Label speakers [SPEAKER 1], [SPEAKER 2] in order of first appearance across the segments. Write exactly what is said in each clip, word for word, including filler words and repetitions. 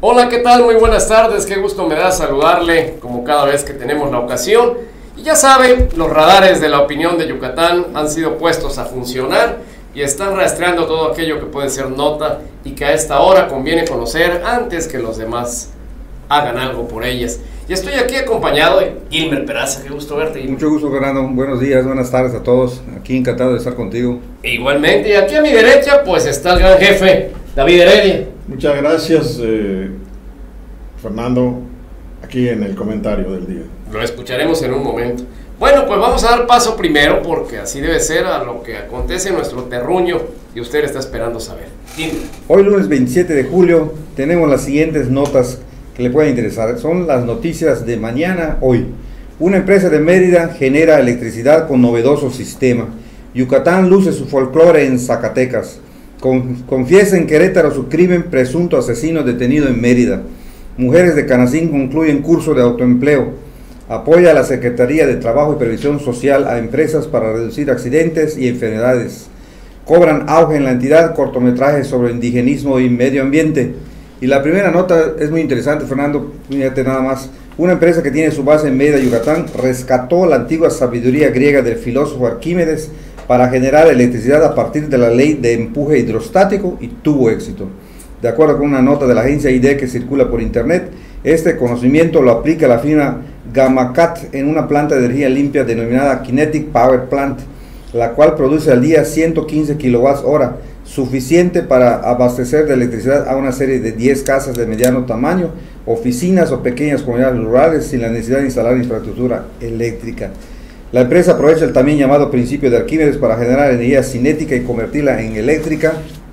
[SPEAKER 1] Hola, ¿qué tal? Muy buenas tardes, qué gusto me da saludarle como cada vez que tenemos la ocasión. Y ya saben, los radares de la opinión de Yucatán han sido puestos a funcionar y están rastreando todo aquello que puede ser nota y que a esta hora conviene conocer antes que los demás hagan algo por ellas. Y estoy aquí acompañado de Gilmer Peraza, qué gusto verte. Gilmer.
[SPEAKER 2] Mucho gusto, Fernando. Buenos días, buenas tardes a todos. Aquí encantado de estar contigo.
[SPEAKER 1] Igualmente, y aquí a mi derecha pues está el gran jefe, David Heredia.
[SPEAKER 3] Muchas gracias, eh, Fernando, aquí en el comentario del día.
[SPEAKER 1] Lo escucharemos en un momento. Bueno, pues vamos a dar paso primero, porque así debe ser, a lo que acontece en nuestro terruño y usted está esperando saber. Gilmer.
[SPEAKER 2] Hoy lunes veintisiete de julio tenemos las siguientes notas que le pueden interesar. Son las noticias de mañana, hoy. Una empresa de Mérida genera electricidad con novedoso sistema. Yucatán luce su folclore en Zacatecas. Con, confiesa en Querétaro su crimen, presunto asesino detenido en Mérida. Mujeres de Canacín concluyen curso de autoempleo. Apoya a la Secretaría de Trabajo y Previsión Social a empresas para reducir accidentes y enfermedades. Cobran auge en la entidad cortometrajes sobre indigenismo y medio ambiente. Y la primera nota es muy interesante, Fernando, fíjate nada más. Una empresa que tiene su base en Mérida, Yucatán, rescató la antigua sabiduría griega del filósofo Arquímedes para generar electricidad a partir de la ley de empuje hidrostático y tuvo éxito. De acuerdo con una nota de la agencia I D E que circula por internet, este conocimiento lo aplica la firma Gamacat en una planta de energía limpia denominada Kinetic Power Plant, la cual produce al día ciento quince kilowatts hora, suficiente para abastecer de electricidad a una serie de diez casas de mediano tamaño, oficinas o pequeñas comunidades rurales sin la necesidad de instalar infraestructura eléctrica. La empresa aprovecha el también llamado principio de Arquímedes para generar energía cinética y convertirla en eléctrica.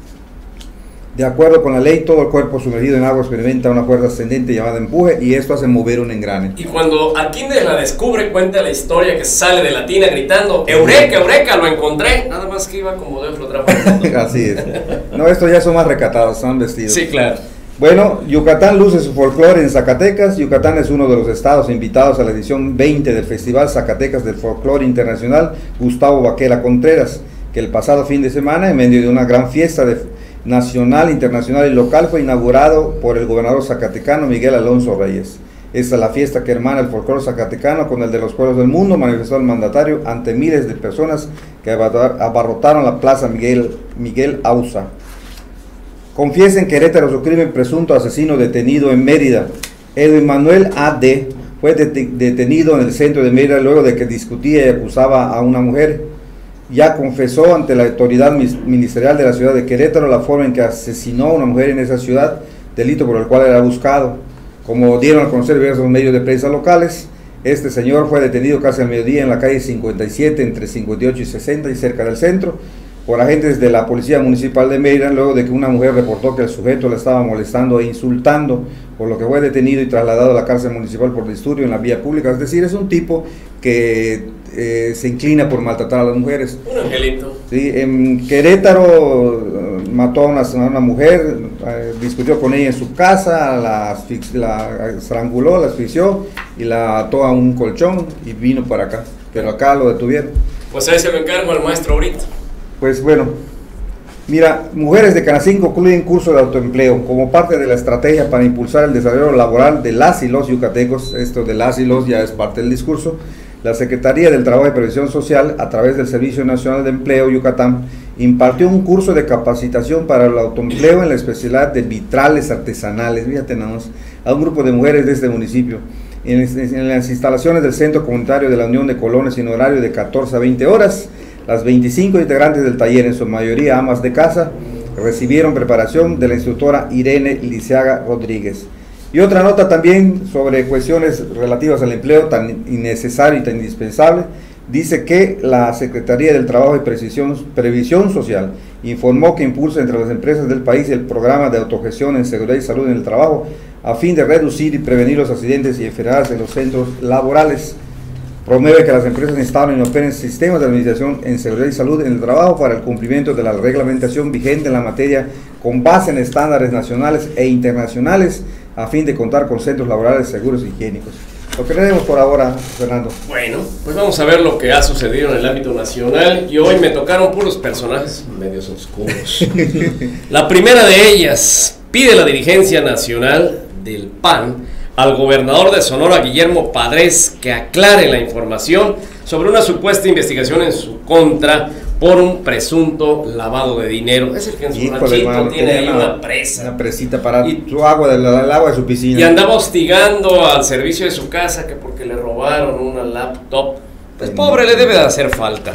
[SPEAKER 2] De acuerdo con la ley, todo el cuerpo sumergido en agua experimenta una fuerza ascendente llamada empuje y esto hace mover un engrane.
[SPEAKER 1] Y cuando Arquímedes la descubre, cuenta la historia que sale de la tina gritando ¡Eureka, Eureka, lo encontré! Nada más que iba como Dios lo trajo.
[SPEAKER 2] Así es. No, estos ya son más recatados, son vestidos.
[SPEAKER 1] Sí, claro.
[SPEAKER 2] Bueno, Yucatán luce su folclore en Zacatecas. Yucatán es uno de los estados invitados a la edición veinte del Festival Zacatecas del Folclore Internacional Gustavo Vaquera Contreras, que el pasado fin de semana, en medio de una gran fiesta de nacional, internacional y local, fue inaugurado por el gobernador zacatecano Miguel Alonso Reyes. Esta es la fiesta que hermana el folclore zacatecano con el de los pueblos del mundo, manifestó el mandatario ante miles de personas que abarrotaron la plaza Miguel, Miguel Ausa. Confiesa en Querétaro su crimen, presunto asesino detenido en Mérida. Edwin Manuel A D fue detenido en el centro de Mérida luego de que discutía y acusaba a una mujer. Ya confesó ante la autoridad ministerial de la ciudad de Querétaro la forma en que asesinó a una mujer en esa ciudad, delito por el cual era buscado. Como dieron a conocer diversos medios de prensa locales, este señor fue detenido casi al mediodía en la calle cincuenta y siete, entre cincuenta y ocho y sesenta y cerca del centro, por agentes de la Policía Municipal de Mérida, luego de que una mujer reportó que el sujeto la estaba molestando e insultando, por lo que fue detenido y trasladado a la cárcel municipal por disturbio en la vía pública. Es decir, es un tipo que eh, se inclina por maltratar a las mujeres.
[SPEAKER 1] Un angelito.
[SPEAKER 2] Sí, en Querétaro mató a una, a una mujer, eh, discutió con ella en su casa, la, la estranguló, la asfixió y la ató a un colchón y vino para acá, pero acá lo detuvieron.
[SPEAKER 1] Pues ahí se lo encargo al maestro ahorita.
[SPEAKER 2] Pues bueno, mira, mujeres de Canacín concluyen curso de autoempleo como parte de la estrategia para impulsar el desarrollo laboral de las y los yucatecos. Esto de las y los ya es parte del discurso. La Secretaría del Trabajo y Previsión Social, a través del Servicio Nacional de Empleo Yucatán, impartió un curso de capacitación para el autoempleo en la especialidad de vitrales artesanales, fíjate nada más, a un grupo de mujeres de este municipio, en, en las instalaciones del Centro Comunitario de la Unión de Colones en horario de catorce a veinte horas. Las veinticinco integrantes del taller, en su mayoría amas de casa, recibieron preparación de la instructora Irene Liceaga Rodríguez. Y otra nota también sobre cuestiones relativas al empleo tan innecesario y tan indispensable, dice que la Secretaría del Trabajo y Previsión, Previsión Social informó que impulsa entre las empresas del país el programa de autogestión en seguridad y salud en el trabajo a fin de reducir y prevenir los accidentes y enfermedades en los centros laborales. Promueve que las empresas instalen y operen sistemas de administración en seguridad y salud en el trabajo para el cumplimiento de la reglamentación vigente en la materia con base en estándares nacionales e internacionales a fin de contar con centros laborales seguros y higiénicos. Lo que tenemos por ahora, Fernando.
[SPEAKER 1] Bueno, pues vamos a ver lo que ha sucedido en el ámbito nacional y hoy me tocaron puros personajes medios oscuros. La primera de ellas, pide la dirigencia nacional del P A N al gobernador de Sonora, Guillermo Padres, que aclare la información sobre una supuesta investigación en su contra por un presunto lavado de dinero. Es el que en su
[SPEAKER 2] Híjole,
[SPEAKER 1] ranchito
[SPEAKER 2] mano,
[SPEAKER 1] tiene ahí
[SPEAKER 2] una,
[SPEAKER 1] una presa.
[SPEAKER 2] Una presita para
[SPEAKER 1] Y-
[SPEAKER 2] su agua, del el agua de su piscina.
[SPEAKER 1] Y andaba hostigando al servicio de su casa que porque le robaron una laptop. Pues pobre, le debe de hacer falta.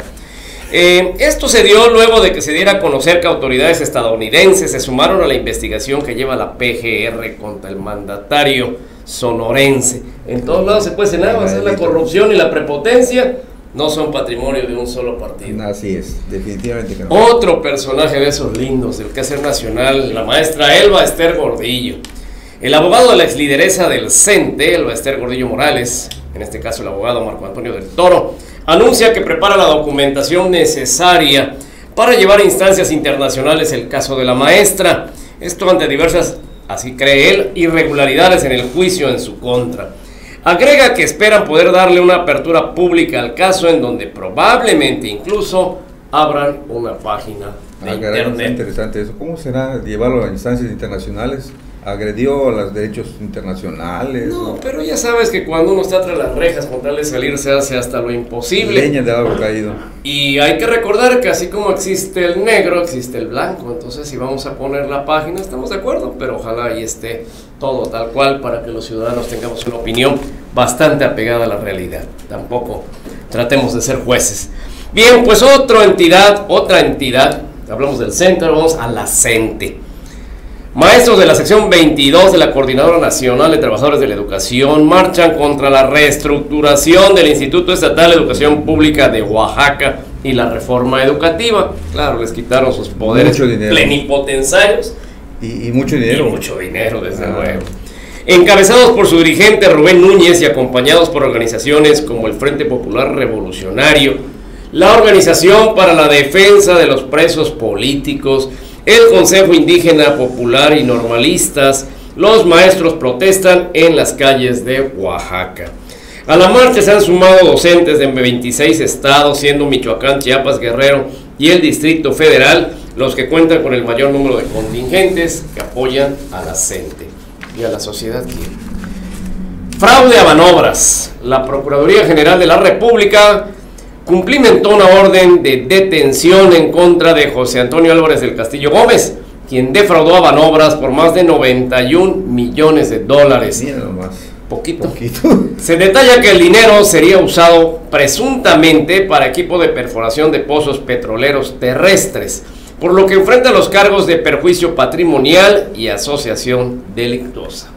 [SPEAKER 1] Eh, esto se dio luego de que se diera a conocer que autoridades estadounidenses se sumaron a la investigación que lleva la P G R contra el mandatario sonorense. En todos lados se puede cenar, o sea, la corrupción y la prepotencia no son patrimonio de un solo partido.
[SPEAKER 2] Así es, definitivamente que no.
[SPEAKER 1] Otro personaje de esos lindos del quehacer nacional, la maestra Elba Ester Gordillo. El abogado de la exlideresa del C E N T E, Elba Ester Gordillo Morales, en este caso el abogado Marco Antonio del Toro, anuncia que prepara la documentación necesaria para llevar a instancias internacionales el caso de la maestra. Esto ante diversas, así cree él, irregularidades en el juicio en su contra. Agrega que esperan poder darle una apertura pública al caso en donde probablemente incluso abran una página de
[SPEAKER 2] Ah, caray, está
[SPEAKER 1] internet.
[SPEAKER 2] interesante eso. ¿Cómo será llevarlo a instancias internacionales? ¿Agredió a los derechos internacionales?
[SPEAKER 1] No,
[SPEAKER 2] ¿O
[SPEAKER 1] pero ya sabes que cuando uno está tras las rejas con tal de salir se hace hasta lo imposible.
[SPEAKER 2] leña de árbol caído?
[SPEAKER 1] Y hay que recordar que así como existe el negro, existe el blanco. Entonces, si vamos a poner la página, estamos de acuerdo, pero ojalá ahí esté todo tal cual para que los ciudadanos tengamos una opinión bastante apegada a la realidad. Tampoco tratemos de ser jueces. Bien, pues otra entidad, otra entidad, hablamos del centro, vamos a la CENTE. Maestros de la sección veintidós de la Coordinadora Nacional de Trabajadores de la Educación marchan contra la reestructuración del Instituto Estatal de Educación Pública de Oaxaca y la reforma educativa. Claro, les quitaron sus poderes
[SPEAKER 2] Mucho dinero.
[SPEAKER 1] plenipotensarios
[SPEAKER 2] Y, y mucho
[SPEAKER 1] y
[SPEAKER 2] dinero.
[SPEAKER 1] mucho dinero, desde
[SPEAKER 2] Ah.
[SPEAKER 1] luego. Encabezados por su dirigente Rubén Núñez y acompañados por organizaciones como el Frente Popular Revolucionario, la Organización para la Defensa de los Presos Políticos, el Consejo Indígena Popular y Normalistas, los maestros protestan en las calles de Oaxaca. A la marcha se han sumado docentes de veintiséis estados, siendo Michoacán, Chiapas, Guerrero y el Distrito Federal los que cuentan con el mayor número de contingentes que apoyan a la CENTE y a la sociedad civil. Fraude a Banobras. La Procuraduría General de la República cumplimentó una orden de detención en contra de José Antonio Álvarez del Castillo Gómez, quien defraudó a Banobras por más de noventa y un millones de dólares.
[SPEAKER 2] Mira nomás.
[SPEAKER 1] Poquito.
[SPEAKER 2] Poquito.
[SPEAKER 1] Se detalla que el dinero sería usado presuntamente para equipo de perforación de pozos petroleros terrestres, por lo que enfrenta los cargos de perjuicio patrimonial y asociación delictuosa.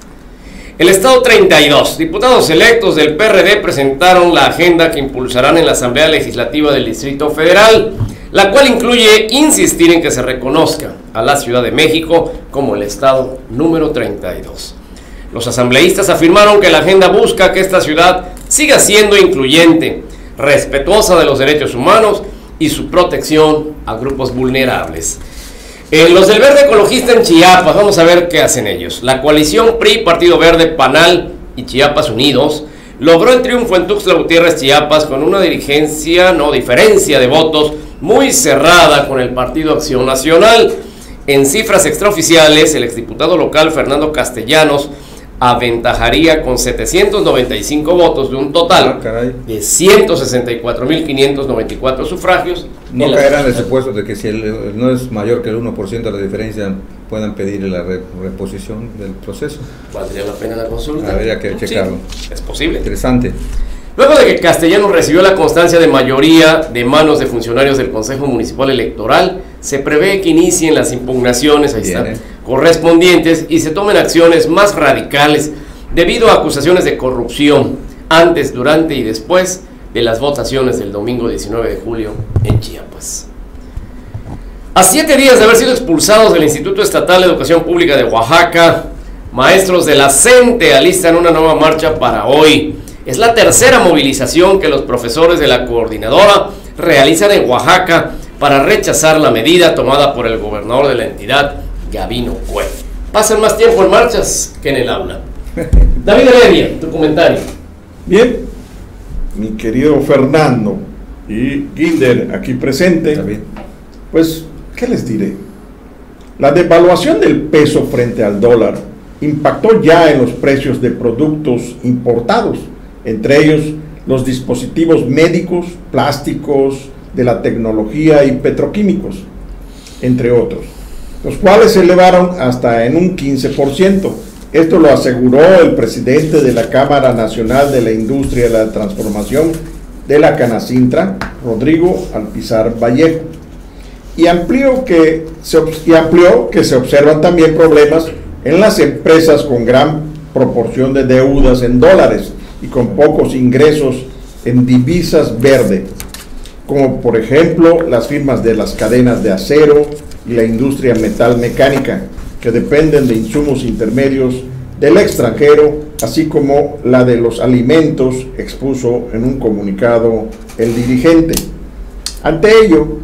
[SPEAKER 1] El Estado treinta y dos, diputados electos del P R D presentaron la agenda que impulsarán en la Asamblea Legislativa del Distrito Federal, la cual incluye insistir en que se reconozca a la Ciudad de México como el Estado número treinta y dos. Los asambleístas afirmaron que la agenda busca que esta ciudad siga siendo incluyente, respetuosa de los derechos humanos y su protección a grupos vulnerables. Eh, los del Verde Ecologista en Chiapas, vamos a ver qué hacen ellos. La coalición P R I, Partido Verde, Panal y Chiapas Unidos logró el triunfo en Tuxtla Gutiérrez, Chiapas, con una dirigencia, no diferencia de votos muy cerrada con el Partido Acción Nacional. En cifras extraoficiales, el exdiputado local Fernando Castellanos aventajaría con setecientos noventa y cinco votos de un total
[SPEAKER 2] Ah, caray.
[SPEAKER 1] de ciento sesenta y cuatro mil quinientos noventa y cuatro sufragios.
[SPEAKER 2] No
[SPEAKER 1] en la
[SPEAKER 2] caerán en el
[SPEAKER 1] supuesta.
[SPEAKER 2] supuesto de que si el, no es mayor que el uno por ciento de la diferencia, puedan pedir la re- reposición del proceso.
[SPEAKER 1] ¿Valdría la pena la consulta?
[SPEAKER 2] Habría que checarlo.
[SPEAKER 1] Sí, es posible.
[SPEAKER 2] Interesante.
[SPEAKER 1] Luego de que Castellanos recibió la constancia de mayoría de manos de funcionarios del Consejo Municipal Electoral, se prevé que inicien las impugnaciones, ahí
[SPEAKER 2] Bien,
[SPEAKER 1] está,
[SPEAKER 2] ¿eh?
[SPEAKER 1] correspondientes y se tomen acciones más radicales debido a acusaciones de corrupción antes, durante y después de las votaciones del domingo diecinueve de julio en Chiapas. A siete días de haber sido expulsados del Instituto Estatal de Educación Pública de Oaxaca, maestros de la CENTE alistan una nueva marcha para hoy. Es la tercera movilización que los profesores de la coordinadora realizan en Oaxaca para rechazar la medida tomada por el gobernador de la entidad, Gabino Cue. Pasan más tiempo en marchas que en el aula. David Heredia, tu comentario.
[SPEAKER 3] Bien, mi querido Fernando y Guinder aquí presente,
[SPEAKER 2] Está bien.
[SPEAKER 3] pues, ¿qué les diré? La devaluación del peso frente al dólar impactó ya en los precios de productos importados, entre ellos los dispositivos médicos, plásticos, de la tecnología y petroquímicos, entre otros, los cuales se elevaron hasta en un quince por ciento. Esto lo aseguró el presidente de la Cámara Nacional de la Industria de la Transformación de la Canacintra, Rodrigo Alpizar Vallejo, y amplió que se, y amplió que se observan también problemas en las empresas con gran proporción de deudas en dólares y con pocos ingresos en divisas verdes, como por ejemplo las firmas de las cadenas de acero y la industria metal mecánica, que dependen de insumos intermedios del extranjero, así como la de los alimentos, expuso en un comunicado el dirigente. Ante ello,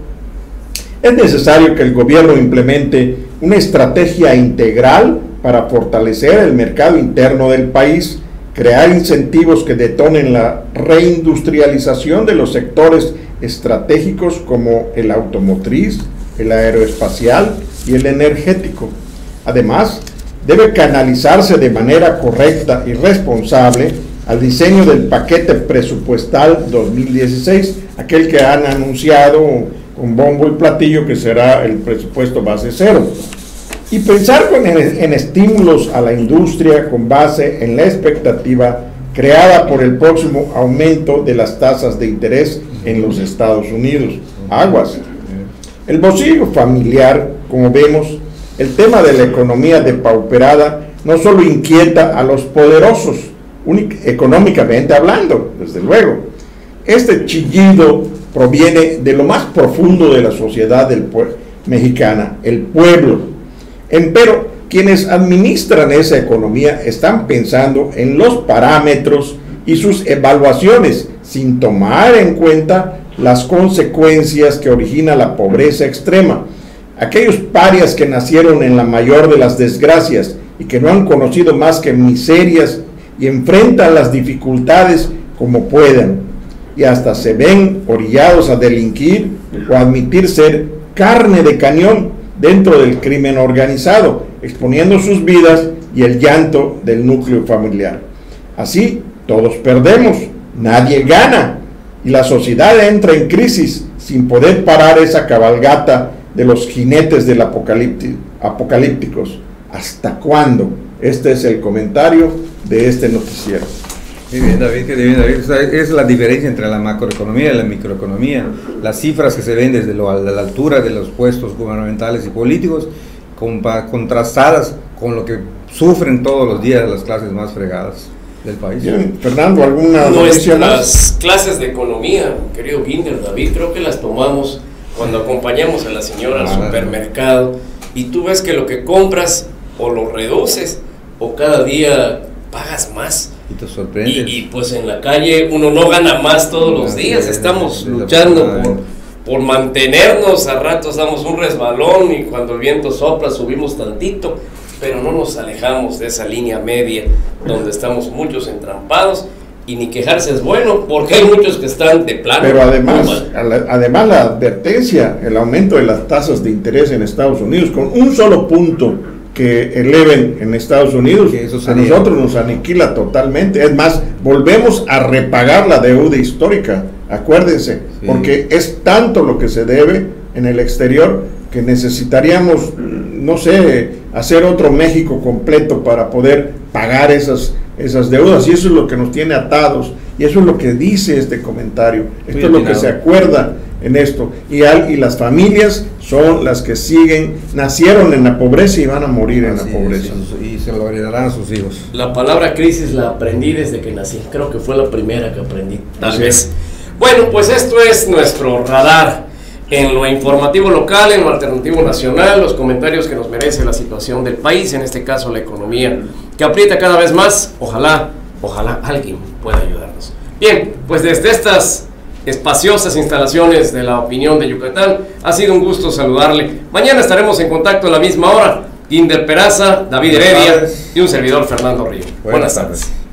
[SPEAKER 3] es necesario que el gobierno implemente una estrategia integral para fortalecer el mercado interno del país, crear incentivos que detonen la reindustrialización de los sectores estratégicos como el automotriz, el aeroespacial y el energético. Además, debe canalizarse de manera correcta y responsable al diseño del paquete presupuestal dos mil dieciséis, aquel que han anunciado con bombo y platillo que será el presupuesto base cero, y pensar con, en, en estímulos a la industria con base en la expectativa creada por el próximo aumento de las tasas de interés en los Estados Unidos. Aguas. El bolsillo familiar, como vemos, el tema de la economía depauperada no solo inquieta a los poderosos, económicamente hablando, desde luego. Este chillido proviene de lo más profundo de la sociedad del mexicana, el pueblo. Empero, quienes administran esa economía están pensando en los parámetros y sus evaluaciones, sin tomar en cuenta las consecuencias que origina la pobreza extrema. Aquellos parias que nacieron en la mayor de las desgracias y que no han conocido más que miserias y enfrentan las dificultades como puedan, y hasta se ven orillados a delinquir o a admitir ser carne de cañón dentro del crimen organizado, exponiendo sus vidas y el llanto del núcleo familiar. Así, todos perdemos, nadie gana, y la sociedad entra en crisis sin poder parar esa cabalgata de los jinetes del apocalípticos. ¿Hasta cuándo? Este es el comentario de este noticiero.
[SPEAKER 2] Muy bien, David, qué bien, David. O sea, es la diferencia entre la macroeconomía y la microeconomía. Las cifras que se ven desde lo, a la altura de los puestos gubernamentales y políticos, contrastadas con lo que sufren todos los días las clases más fregadas del país.
[SPEAKER 3] Bien, Fernando, ¿alguna
[SPEAKER 1] noticia más? Nuestras clases de economía, querido Ginder, David, creo que las tomamos cuando acompañamos a la señora al supermercado y tú ves que lo que compras o lo reduces o cada día pagas más.
[SPEAKER 2] Y te sorprendes.
[SPEAKER 1] Y, y pues en la calle uno no gana más todos los días, estamos luchando por, por mantenernos, a ratos damos un resbalón y cuando el viento sopla subimos tantito, pero no nos alejamos de esa línea media donde estamos muchos entrampados. Y ni quejarse es bueno, porque hay muchos que están de plano.
[SPEAKER 3] Pero además, además la advertencia, el aumento de las tasas de interés en Estados Unidos, con un solo punto que eleven en Estados Unidos, eso a nosotros nos aniquila totalmente. Es más, volvemos a repagar la deuda histórica, acuérdense, sí. Porque es tanto lo que se debe en el exterior que necesitaríamos, no sé, hacer otro México completo para poder pagar esas esas deudas, y eso es lo que nos tiene atados, y eso es lo que dice este comentario, esto es lo que se acuerda en esto, y, al, y las familias son las que siguen, nacieron en la pobreza y van a morir en la pobreza.
[SPEAKER 2] Y se lo heredarán a sus hijos.
[SPEAKER 1] La palabra crisis la aprendí desde que nací, creo que fue la primera que aprendí, tal vez. Bueno, pues esto es nuestro radar en lo informativo local, en lo alternativo nacional, los comentarios que nos merece la situación del país, en este caso la economía, que aprieta cada vez más. Ojalá, ojalá alguien pueda ayudarnos. Bien, pues desde estas espaciosas instalaciones de la opinión de Yucatán, ha sido un gusto saludarle. Mañana estaremos en contacto a la misma hora. Ginder Peraza, David Heredia y un servidor Fernando Río. Buenas, Buenas tardes. tardes.